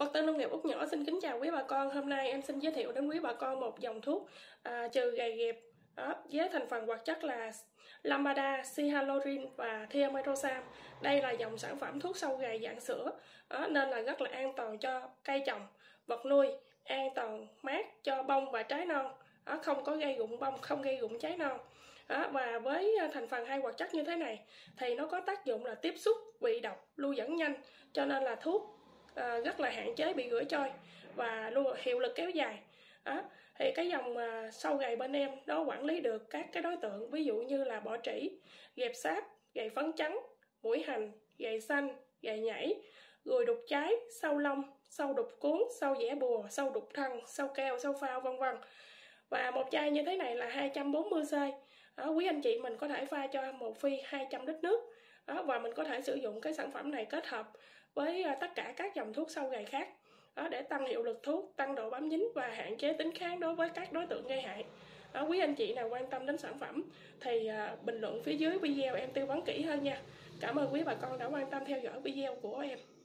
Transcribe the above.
Vật tư nông nghiệp Út Nhỏ xin kính chào quý bà con. Hôm nay em xin giới thiệu đến quý bà con một dòng thuốc trừ gầy ghẹp với thành phần hoạt chất là Lambada, Cyhalothrin và Thiamethoxam. Đây là dòng sản phẩm thuốc sâu gầy dạng sữa nên là rất là an toàn cho cây trồng, vật nuôi, an toàn mát cho bông và trái non, không có gây rụng bông, không gây rụng trái non. Và với thành phần hay hoạt chất như thế này thì nó có tác dụng là tiếp xúc vị độc, lưu dẫn nhanh, cho nên là thuốc rất là hạn chế bị rửa trôi và luôn hiệu lực kéo dài. Thì cái dòng sâu gầy bên em nó quản lý được các cái đối tượng, ví dụ như là bọ trĩ, ghẹp sáp, gầy phấn trắng, mũi hành, gầy xanh, gầy nhảy, ruồi đục trái, sâu lông, sâu đục cuốn, sâu dẻ bùa, sâu đục thân, sâu keo, sâu phao, vân vân. Và một chai như thế này là 240cc. Quý anh chị mình có thể pha cho một phi 200 lít nước. Và mình có thể sử dụng cái sản phẩm này kết hợp với tất cả các dòng thuốc sâu gầy khác để tăng hiệu lực thuốc, tăng độ bám dính và hạn chế tính kháng đối với các đối tượng gây hại. Quý anh chị nào quan tâm đến sản phẩm thì bình luận phía dưới video em tư vấn kỹ hơn nha. Cảm ơn quý bà con đã quan tâm theo dõi video của em.